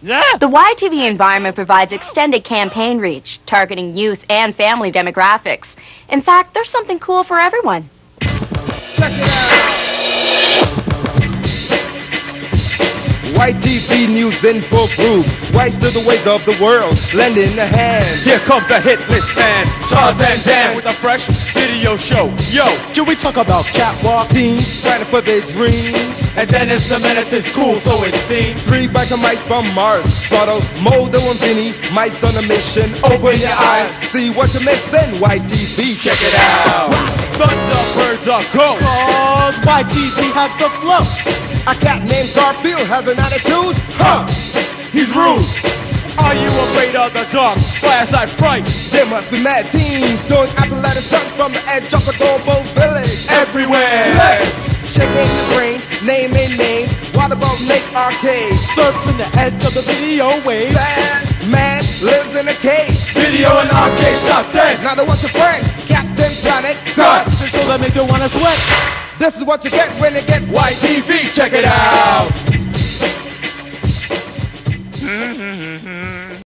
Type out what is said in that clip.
Yeah. The YTV environment provides extended campaign reach, targeting youth and family demographics. In fact, there's something cool for everyone. Check it out. YTV News in full groove. Whites to the ways of the world, lending a hand. Here comes the hit list man, Tarzan Dan with a fresh video show. Yo, can we talk about catwalk? Teens fighting for their dreams. And Dennis the Menace is cool, so it seems. 3 biker mice from Mars. Trotto, Moldo, and Vinny. Mice on a mission. Open your eyes, see what you're missing. YTV, check it out. Thunderbirds are go, cause YTV has the flow. A cat named Garfield has an attitude. Huh, he's rude. Are you afraid of the dark? Fireside fright. There must be mad teens doing athletic stunts from the edge of Adobo Village. Everywhere. Let's shaking the brains, naming names. What about Lake Arcade? Surfing the edge of the video wave. Bad man lives in a cave. Video and arcade top 10. Now what's your friend? Captain Planet Guts. Guts. The show that makes you wanna sweat. This is what you get when you get YTV, check it out.